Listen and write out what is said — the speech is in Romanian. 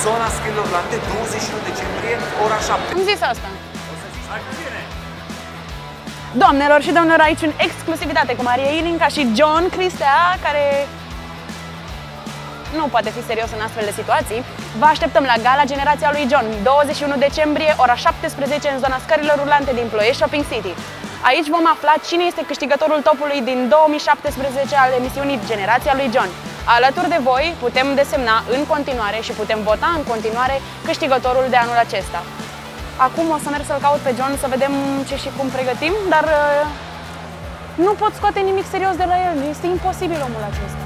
zona scărilor rulante, 21 decembrie, ora 7. Am zis asta. Doamnelor și domnilor, aici în exclusivitate cu Maria Ilinca și John Cristea, care nu poate fi serios în astfel de situații. Vă așteptăm la gala Generația lui John, 21 decembrie, ora 17, în zona scărilor rulante din Ploiești Shopping City. Aici vom afla cine este câștigătorul topului din 2017 al emisiunii Generația lui John. Alături de voi putem desemna în continuare și putem vota în continuare câștigătorul de anul acesta. Acum o să merg să-l caut pe John să vedem ce și cum pregătim, dar nu pot scoate nimic serios de la el, este imposibil omul acesta.